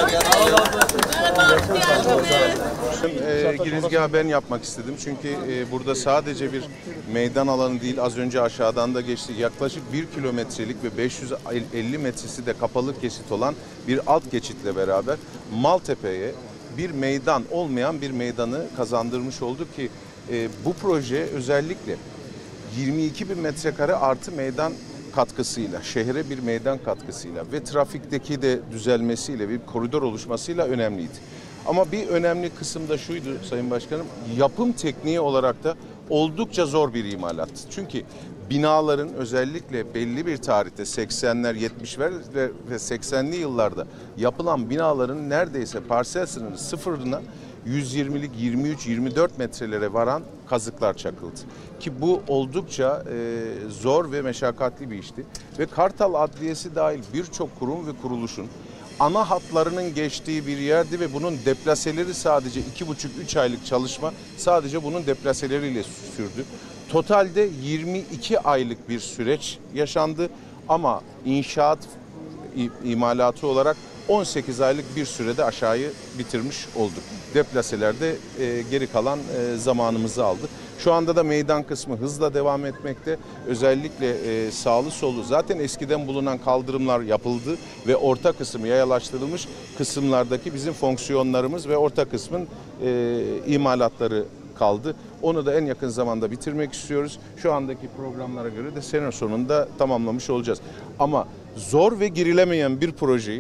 Girizgahı ben yapmak istedim çünkü burada sadece bir meydan alanı değil, az önce aşağıdan da geçti, yaklaşık 1 kilometrelik ve 550 metresi de kapalı geçit olan bir alt geçitle beraber Maltepe'ye bir meydan, olmayan bir meydanı kazandırmış olduk ki bu proje özellikle 22 bin metrekare artı meydan katkısıyla, şehre bir meydan katkısıyla ve trafikteki de düzelmesiyle, bir koridor oluşmasıyla önemliydi. Ama bir önemli kısım da şuydu Sayın Başkanım, yapım tekniği olarak da oldukça zor bir imalat. Çünkü binaların özellikle belli bir tarihte 80'ler, 70'ler ve 80'li yıllarda yapılan binaların neredeyse parsel sınırı sıfırına 120'lik 23-24 metrelere varan kazıklar çakıldı. Ki bu oldukça zor ve meşakkatli bir işti. Ve Kartal Adliyesi dahil birçok kurum ve kuruluşun ana hatlarının geçtiği bir yerdi ve bunun deplaseleri sadece 2,5-3 aylık çalışma sadece bunun deplaseleriyle sürdü. Totalde 22 aylık bir süreç yaşandı ama inşaat imalatı olarak 18 aylık bir sürede aşağıyı bitirmiş olduk. Deplaselerde geri kalan zamanımızı aldı. Şu anda da meydan kısmı hızla devam etmekte. Özellikle sağlı solu zaten eskiden bulunan kaldırımlar yapıldı ve orta kısım yayalaştırılmış kısımlardaki bizim fonksiyonlarımız ve orta kısmın imalatları kaldı. Onu da en yakın zamanda bitirmek istiyoruz. Şu andaki programlara göre de sene sonunda tamamlamış olacağız. Ama zor ve girilemeyen bir projeyi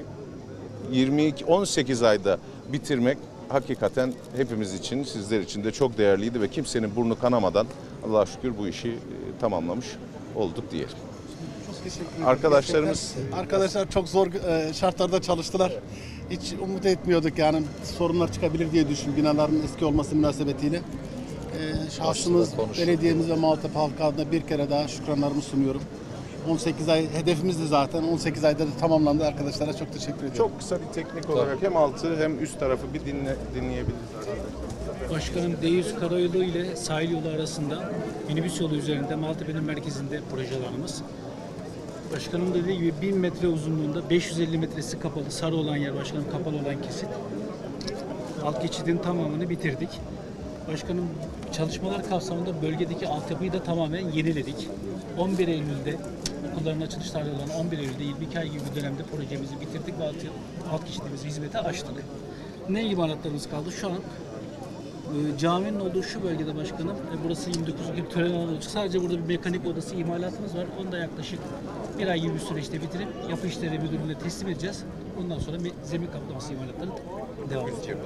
18 ayda bitirmek hakikaten hepimiz için, sizler için de çok değerliydi ve kimsenin burnu kanamadan Allah'a şükür bu işi tamamlamış olduk diyelim. Çok teşekkür ederim. Arkadaşlar çok zor şartlarda çalıştılar. Hiç umut etmiyorduk yani sorunlar çıkabilir diye düşündüm binaların eski olması münasebetiyle. Şahsımız, belediyemiz ve Maltepe halkı adına bir kere daha şükranlarımı sunuyorum. 18 ay hedefimizdi zaten. 18 ayda da tamamlandı arkadaşlara. Çok teşekkür ederim. Çok kısa bir teknik olarak hem altı hem üst tarafı bir dinleyebiliriz. Başkanım D100 karayolu ile sahil yolu arasında minibüs yolu üzerinde Maltepe'nin merkezinde projelerimiz. Başkanım dediği gibi 1000 metre uzunluğunda 550 metresi kapalı, sarı olan yer başkanım kapalı olan kesit. Alt geçidin tamamını bitirdik. Başkanım çalışmalar kapsamında bölgedeki altyapıyı da tamamen yeniledik. 11 Eylül'de okulların açılış tarihi olan 11 Eylül'de 22 ay gibi bir dönemde projemizi bitirdik ve alt geçidimizi hizmete açtık. Ne imalatlarımız kaldı? Şu an caminin olduğu şu bölgede başkanım, burası 29 gün tören alanı olacak. Sadece burada bir mekanik odası imalatımız var. Onu da yaklaşık bir ay gibi bir süreçte bitirip yapı işleri müdürlüğüne teslim edeceğiz. Ondan sonra zemin kaplaması imalatları devam edecek.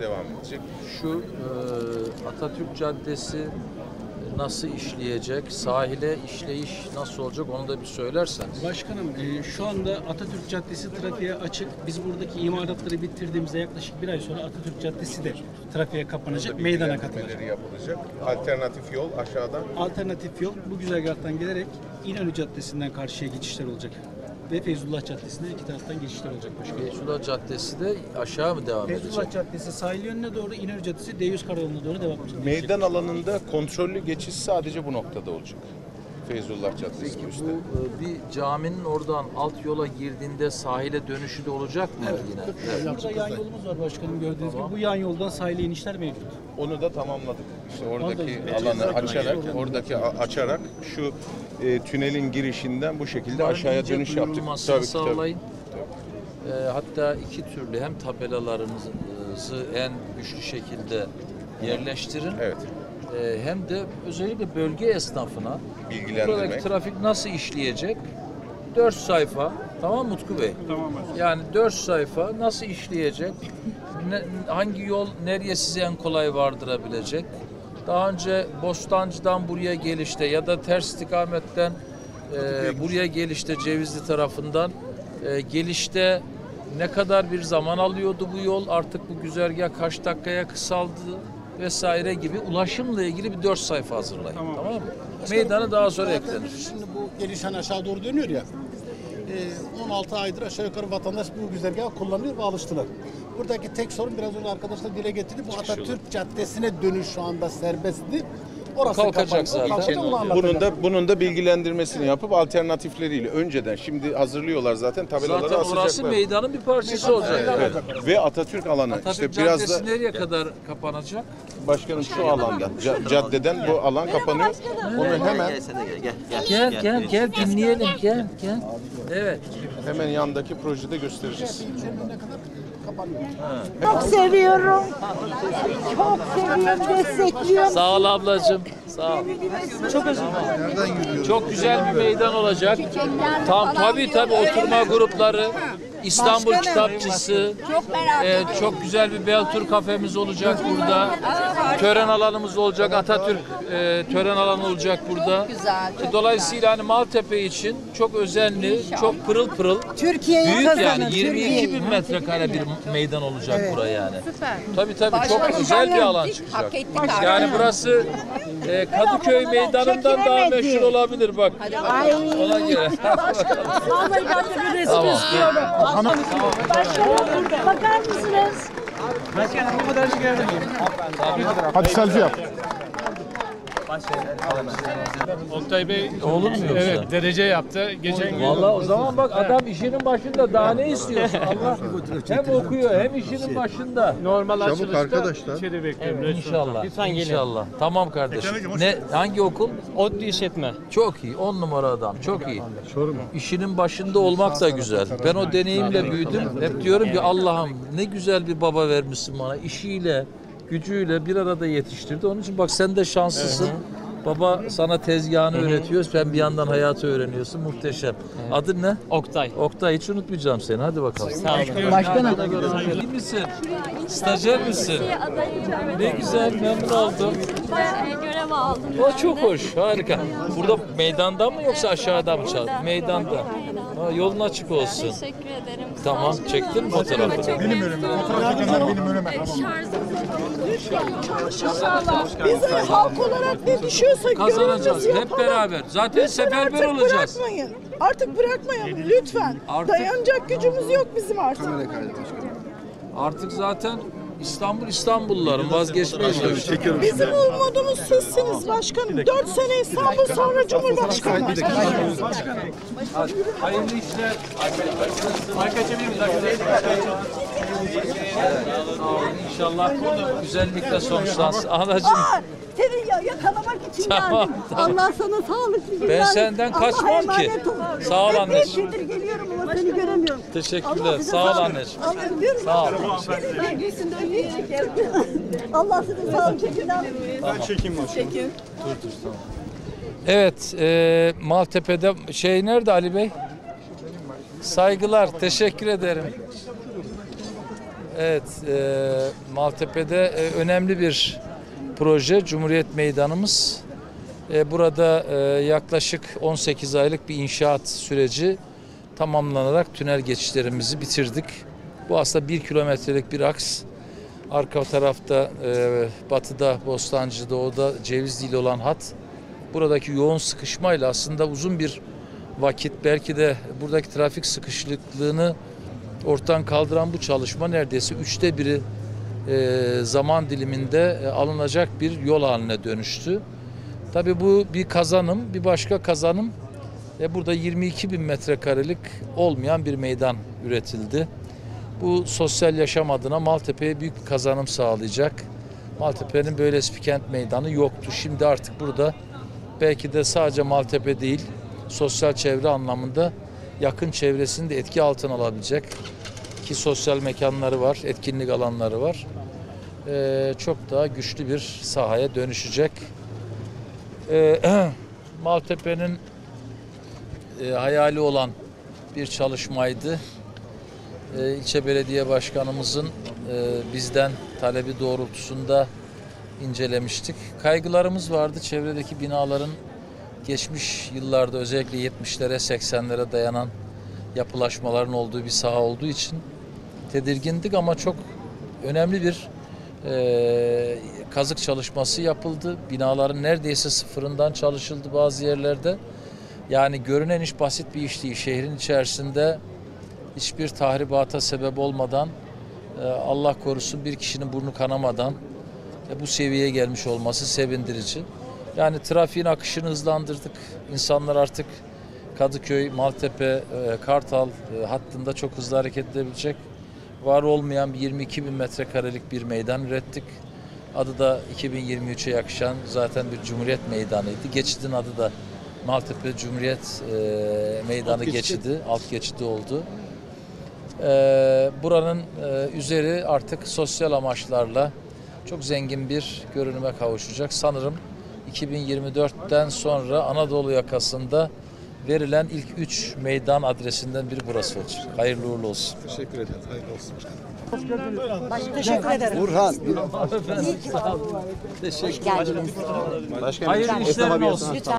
Şu Atatürk Caddesi nasıl işleyecek, sahile işleyiş nasıl olacak onu da bir söylersen. Başkanım şu anda Atatürk Caddesi trafiğe açık. Biz buradaki imalatları bitirdiğimizde yaklaşık bir ay sonra Atatürk Caddesi de trafiğe kapanacak, meydana katılacak. Yapılacak. Alternatif yol aşağıdan. Alternatif yol bu güzergahtan gelerek İnönü Caddesi'nden karşıya geçişler olacak. Ve Feyzullah Caddesi'nden iki taraftan geçişler olacak başkanım. Feyzullah Caddesi de aşağı mı devam edecek? Feyzullah Caddesi sahil yönüne doğru, İnönü Caddesi D100 karayoluna doğru devam edecek. Meydan alanında kontrollü geçiş sadece bu noktada olacak. Feyzullah Caddesi üstte. Bu bir caminin oradan alt yola girdiğinde sahile dönüşü de olacak mı yine? Evet. Burada yan yolumuz var başkanım gördüğünüz gibi. Bu yan yoldan sahile inişler mevcut. Onu da tamamladık. İşte oradaki alanı açarak şu tünelin girişinden bu şekilde aşağıya dönüş yaptık. Tabii sağlayın. Hatta iki türlü hem tabelalarınızı en güçlü şekilde yerleştirin. Evet. Hem de özellikle bölge esnafına buradaki trafik nasıl işleyecek? 4 sayfa, tamam Utku Bey? Tamam. Yani 4 sayfa nasıl işleyecek? Hangi yol nereye size en kolay vardırabilecek? Daha önce Bostancı'dan buraya gelişte ya da ters istikametten buraya gelişte Cevizli tarafından gelişte ne kadar bir zaman alıyordu bu yol? Artık bu güzergah kaç dakikaya kısaldı vesaire gibi ulaşımla ilgili bir 4 sayfa hazırlayın. Tamam mı? Meydanı daha sonra eklenir. Şimdi bu gelişen aşağı doğru dönüyor ya. 16 aydır aşağı yukarı vatandaş bu güzergahı kullanıyor ve alıştılar. Buradaki tek sorun biraz önce arkadaşlar dile getirdi. Bu Atatürk Caddesi'ne dönüş şu anda serbestti. Orası kalkacak kapanıyor. zaten. Kalkacak, onu anlatacağım. Bunun da bilgilendirmesini yapıp alternatifleriyle önceden şimdi hazırlıyorlar zaten tabelaları Zaten asacaklar. orası meydanın bir parçası olacak. Evet. Ve Atatürk alanı Atatürk işte biraz da Caddesi nereye kadar kapanacak? başkanım şu alanda caddeden bu alan kapanıyor. Onu hemen Gel dinleyelim gel. Evet. hemen yandaki projede göstereceğiz. Çok seviyorum. Çok seviyorum, destekliyorum. Sağ ol ablacığım. Sağ ol. Çok güzel bir meydan olacak. Tabii oturma grupları, İstanbul Başkanım. Kitapçısı, Çok merak çok güzel bir Beltur kafemiz olacak burada. Tören alanımız olacak, Atatürk tören alanı olacak burada. güzel, çok Dolayısıyla hani Maltepe için çok özenli, çok pırıl pırıl. Türkiye'yi Büyük kazanın. yani 22 bin metrekare bir meydan olacak buraya yani. Tabii çok güzel bir alan çıkacak. Hak ettik artık. Yani burası Kadıköy meydanından daha meşhur olabilir bak. Ay. Ona göre. Vallahi ben de bir resim Tamam. istiyorum. Başkanım, bakar mısınız? Hadi selfie yap. Oktay Bey Olur mu yoksa? evet derece yaptı. Geçen gün Vallahi o zaman bak adam işinin başında daha ne istiyorsun? Allah hem okuyor hem işinin başında. normal açılışta içeri bekliyorum. Evet, inşallah. İnşallah. Tamam kardeşim. Hangi okul? ODTÜ işletme. Çok iyi. 10 numara adam. Çok iyi. İşinin başında olmak da güzel. Ben o deneyimle büyüdüm. Hep diyorum ki Allah'ım ne güzel bir baba vermişsin bana. İşiyle, gücüyle bir arada yetiştirdi. Onun için bak sen de şanslısın. Baba sana tezgahını öğretiyor. Sen bir yandan hayatı öğreniyorsun. Muhteşem. Adın ne? Oktay. Oktay, hiç unutmayacağım seni. Hadi bakalım. Sağ olun. Başkanım. İyi misin? Stajyer misin? Ne güzel, memnun oldum. Görev aldım. O çok hoş, harika. Burada meydanda mı yoksa aşağıda mı çal? Meydanda. Ha, yolun açık olsun. Teşekkür ederim. Tamam, çektin mi fotoğrafını? Benim önüme. Fotoğraf çekenler benim önüme. Bize halk olarak ne düşüyorsa Kazanacağız görevimizi hep yapalım. beraber. Zaten seferber Artık olacağız. bırakmayın. Artık bırakmayalım lütfen. Artık- Dayanacak gücümüz yok bizim artık. Artık zaten İstanbulluların vazgeçmeye çalışıyor. Bizim umudumuz sizsiniz başkanım. 4 sene İstanbul sonra Cumhurbaşkanı. Hayırlı işler. İnşallah güzellikle sonuçlansın. Anacığım. Seni yakalamak için Tamam, geldim. tamam. Allah sana sağlıklı günler. Ben senden kaçmam Allah'a ki. emanet ol. Sağ ol Ben anneciğim. 5 yıldır geliyorum ama seni göremiyorum. Teşekkürler. Allah size Sağ ol sağlık. anneciğim. Allah öpüyorum. Sağ ol. Ben gülsün de öpeyim. Allah size sağlık çekin. Evet, Maltepe'de nerede Ali Bey? Saygılar, teşekkür ederim. Evet, Maltepe'de önemli bir proje, Cumhuriyet Meydanımız. Burada yaklaşık 18 aylık bir inşaat süreci tamamlanarak tünel geçişlerimizi bitirdik. Bu aslında 1 kilometrelik bir aks. Arka tarafta batıda Bostancı, doğuda Cevizli'yle olan hat. Buradaki yoğun sıkışmayla aslında uzun bir vakit belki de buradaki trafik sıkışıklığını ortadan kaldıran bu çalışma neredeyse 1/3 zaman diliminde alınacak bir yol haline dönüştü. Tabii bu bir kazanım, bir başka kazanım. Burada 22 bin metrekarelik olmayan bir meydan üretildi. Bu sosyal yaşam adına Maltepe'ye büyük bir kazanım sağlayacak. Maltepe'nin böylesi bir kent meydanı yoktu. Şimdi artık burada belki de sadece Maltepe değil, sosyal çevre anlamında yakın çevresini de etki altına alabilecek ki sosyal mekanları var, etkinlik alanları var. Çok daha güçlü bir sahaya dönüşecek. Maltepe'nin hayali olan bir çalışmaydı. İlçe belediye başkanımızın bizden talebi doğrultusunda incelemiştik. Kaygılarımız vardı. Çevredeki binaların geçmiş yıllarda özellikle 70'lere 80'lere dayanan yapılaşmaların olduğu bir saha olduğu için tedirgindik ama çok önemli bir kazık çalışması yapıldı. Binaların neredeyse sıfırından çalışıldı bazı yerlerde. Yani görünen iş basit bir iş değil. Şehrin içerisinde hiçbir tahribata sebep olmadan, Allah korusun bir kişinin burnu kanamadan bu seviyeye gelmiş olması sevindirici. Yani trafiğin akışını hızlandırdık. İnsanlar artık Kadıköy, Maltepe, Kartal hattında çok hızlı hareket edebilecek. Var olmayan bir 22 bin metrekarelik bir meydan ürettik. Adı da 2023'e yakışan zaten bir Cumhuriyet Meydanı'ydı. Geçidin adı da Maltepe Cumhuriyet Meydanı geçidi, alt geçidi oldu. Buranın üzeri artık sosyal amaçlarla çok zengin bir görünüme kavuşacak. Sanırım 2024'ten sonra Anadolu yakasında verilen ilk 3 meydan adresinden biri burası olacak. Hayırlı uğurlu olsun. Teşekkür ederim. Hayırlı olsun başkanım. Teşekkür ederim. Burhan. Teşekkür Geldiniz. Hayırlı işler olsun. Lütfen.